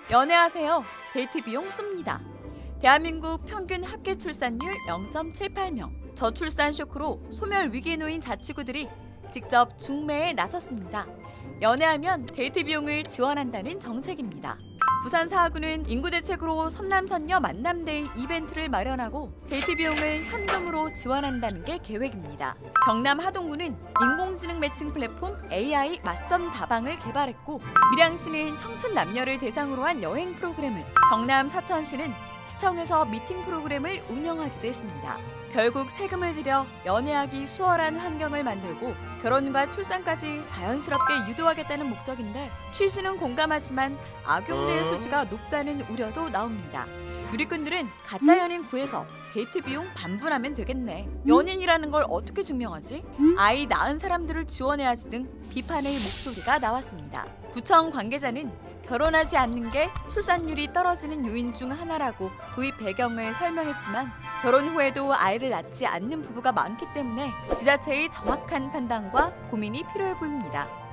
연애하세요. 데이트 비용 쏩니다. 대한민국 평균 합계 출산율 0.78명. 저출산 쇼크로 소멸 위기에 놓인 자치구들이 직접 중매에 나섰습니다. 연애하면 데이트 비용을 지원한다는 정책입니다. 부산 사하구는 인구 대책으로 선남선녀 만남데이 이벤트를 마련하고 데이트 비용을 현금으로 지원한다는 게 계획입니다. 경남 하동구는 인공지능 매칭 플랫폼 AI 맞섬 다방을 개발했고, 밀양시는 청춘 남녀를 대상으로 한 여행 프로그램을, 경남 사천시는 시청에서 미팅 프로그램을 운영하기도 했습니다. 결국 세금을 들여 연애하기 수월한 환경을 만들고 결혼과 출산까지 자연스럽게 유도하겠다는 목적인데, 취지는 공감하지만 악용될 소지가 높다는 우려도 나옵니다. 누리꾼들은 가짜 연인 구해서 데이트 비용 반분하면 되겠네, 연인이라는 걸 어떻게 증명하지? 아이 낳은 사람들을 지원해야지 등 비판의 목소리가 나왔습니다. 구청 관계자는 결혼하지 않는 게 출산율이 떨어지는 요인 중 하나라고 도입 배경을 설명했지만, 결혼 후에도 아이를 낳지 않는 부부가 많기 때문에 지자체의 정확한 판단과 고민이 필요해 보입니다.